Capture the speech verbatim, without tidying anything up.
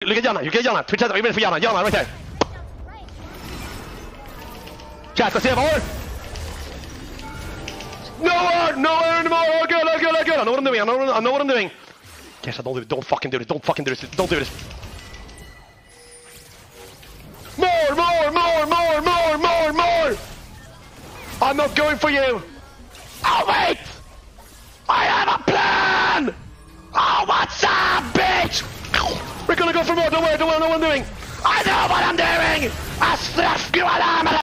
look at Yana, look at Yana. Twitch chat, are you ready for Yana? Yana, right there. Chat, let's see more. Nowhere, nowhere anymore. Oh, good, oh, good, oh, good. I know what I'm doing. I know, I know what I'm doing. Kesha, don't do it. Don't fucking do this. Don't fucking do this. Don't do this. More, more, more, more, more, more, more. I'm not going for you. Oh, wait. I have a plan. Oh, what's up, bitch? We're gonna go for more. Don't worry, don't worry, I know what I'm doing. I know what I'm doing. I stuff you alarm.